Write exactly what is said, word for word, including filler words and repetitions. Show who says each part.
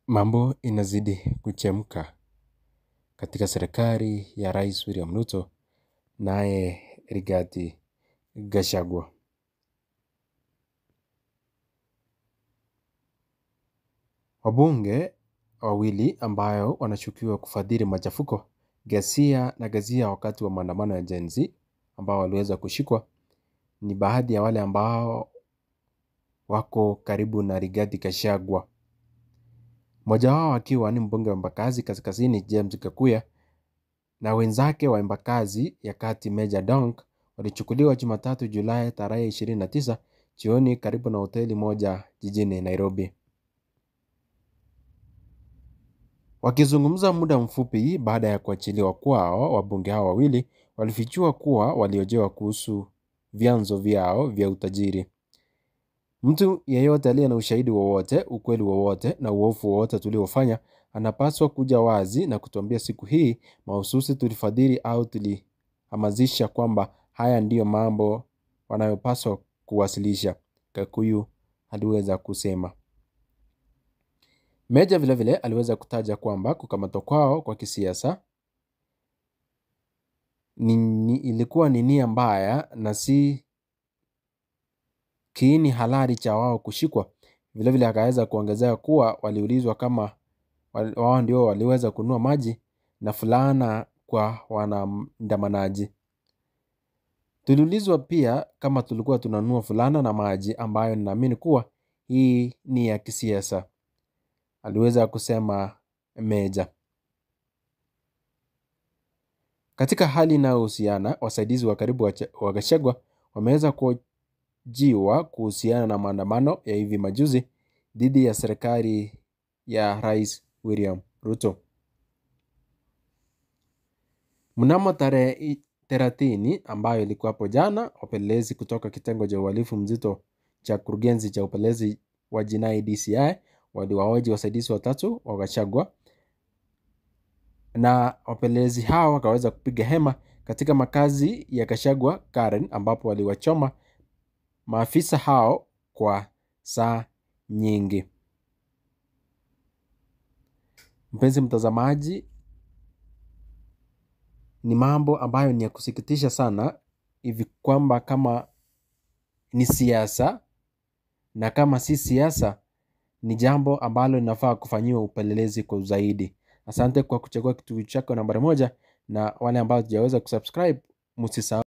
Speaker 1: Mambo inazidi kuchemka katika serikali ya Rais William Ruto naye Rigathi Gachagua. Wabunge wawili ambayo wanashukiwa kufadhili machafuko, ghasia na ghasia wakati wa maandamano ya Gen Z ambao waliweza kushikwa ni baadhi ya wale ambao wako karibu na Rigathi Gachagua. Mmoja wao akiwa ni mbunge wa Embakasi Kaskazini James Gakuya na wenzake wa Embakasi ya Kati Meja Dong walichukuliwa Jumatatu Julai tarehe ishirini na tisa jioni karibu na hoteli moja jijini Nairobi. Wakizungumza muda mfupi baada ya kuachiliwa kwao, wabunge hao wawili walifichua kuwa waliojewa kuhusu vyanzo vyao vya utajiri. Mtu yeyote aliye na ushahidi wowote, ukweli wowote na uovu wowote tuliofanya anapaswa kuja wazi na kutuambia. Siku hii mahususi tulifadhili au tulihamasisha kwamba haya ndiyo mambo wanayopaswa kuwasilisha, Gakuyu aliweza kusema. Meja vile vile aliweza kutaja kwamba kukamatwa kwao kwa kisiasa ni, ni, ilikuwa ni nia mbaya na si kiini halali cha wao kushikwa. Vile vile akaweza kuongezea kuwa waliulizwa kama wao ndio waliweza kununua maji na fulana kwa wanaandamanaji. Tuliulizwa pia kama tulikuwa tunanunua fulana na maji, ambayo ninaamini kuwa hii ni ya kisiasa, aliweza kusema Meja. Katika hali inayohusiana, wasaidizi wa karibu wa Gachagua wameweza kuhojiwa kuhusiana na maandamano ya hivi majuzi dhidi ya serikali ya Rais William Ruto. Mnamo tarehe thelathini ambayo ilikuwa hapo jana, wapelelezi kutoka kitengo cha uhalifu mzito cha kurugenzi cha upelelezi wa jinai D C I waliwahoji wasaidizi watatu wa Gachagua, na wapelelezi hao wakaweza kupiga hema katika makazi ya Gachagua Karen, ambapo waliwachoma maafisa hao kwa saa nyingi. Mpenzi mtazamaji, ni mambo ambayo ni ya kusikitisha sana hivi kwamba kama ni siasa na kama si siasa ni jambo ambalo linafaa kufanyiwa upelelezi kwa zaidi. Asante kwa kuchagua kituo chako nambari moja, na wale ambao hawajaweza kusubscribe msisahau